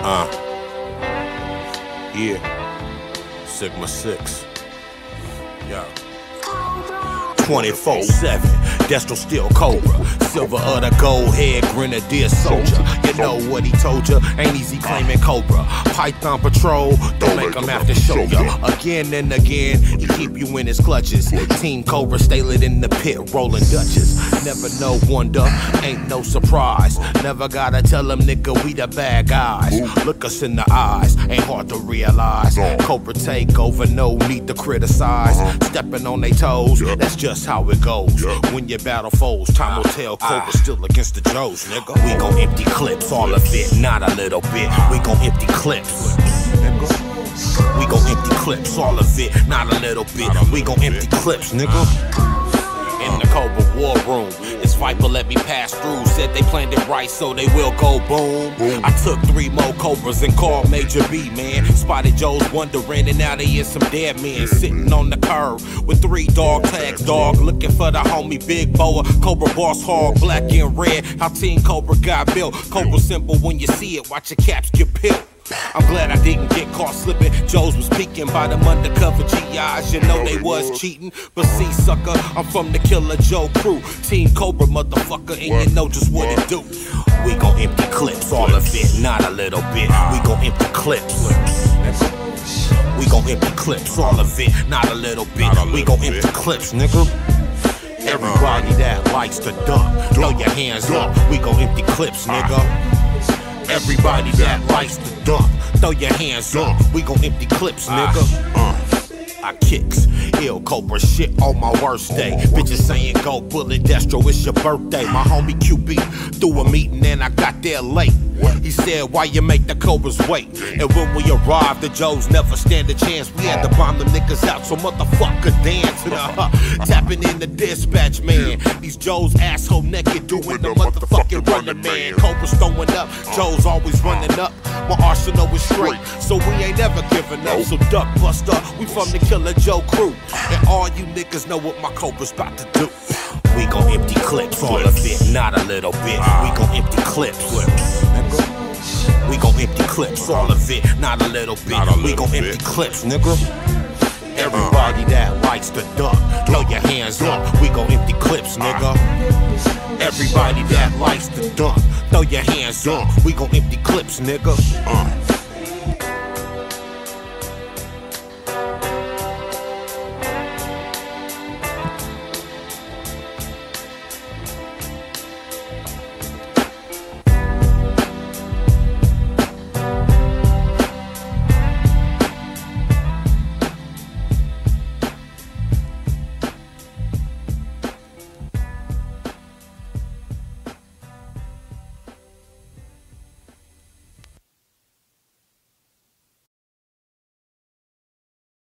Yeah. Sigma 6. Yeah. 24/7, Destro still Cobra, silver of the gold head grenadier soldier. You know what he told ya, ain't easy claiming Cobra. Python patrol, don't make him have to show ya. Again and again, he keep you in his clutches. Team Cobra stay lit in the pit, rolling Dutches. Never no wonder, ain't no surprise. Never gotta tell him, nigga, we the bad guys. Look us in the eyes, ain't hard to realize. Cobra take over, no need to criticize. Stepping on they toes, that's just how it goes. When you battle foes, time will tell. Cobra still against the Joes, nigga. We gon' empty clips, all of it, not a little bit. We gon' empty clips, nigga. We gon' empty clips, all of it, not a little bit. We gon' empty clips, nigga. In the Cobra war room, it's Viper let me pass through. Said they planned it right, so they will go boom. I took 3 more Cobras and called Major B, man. Spotted Joe's wondering, and now they is some dead men sitting on the curb with 3 dog tags, dog, looking for the homie Big Boa. Cobra boss hog, black and red. How Team Cobra got built. Cobra simple when you see it, watch your caps get peeled. I'm glad I didn't get caught slipping. Joes was peeking by them undercover GIs. You know they was cheating. But see, sucker, I'm from the Killer Joe crew. Team Cobra, motherfucker, and you know just what it do. We gon' empty clips, all of it, not a little bit. We gon' empty clips. We gon' empty clips, all of it, not a little bit. We gon' empty clips, nigga. Everybody that likes to duck, throw your hands up. We gon' empty clips, nigga. Everybody that likes to dump, throw your hands up. We gon' empty clips, nigga. I kicks ill Cobra shit on my worst day. Bitches saying go bullet Destro, it's your birthday. My homie QB threw a meeting and I got there late. He said, why you make the Cobras wait? And when we arrived, the Joes never stand a chance. We had to bomb them niggas out, so motherfucker dance. Tapping in the dispatch, man. These Joes asshole naked doing the motherfucking running, man. Cobras throwing up, Joes always running up. My arsenal is straight, so we ain't never giving up. So duck buster, we from the Killer Joe crew. And all you niggas know what my Cobra's about to do. We gon' empty clips, all of it, not a little bit. We gon' empty clips. We gon' empty clips, all of it, not a little bit. We gon' empty clips, nigga. Everybody that likes to duck, throw your hands up. We gon' empty clips, nigga. Everybody that likes to duck, throw your hands up. We gon' empty clips, nigga.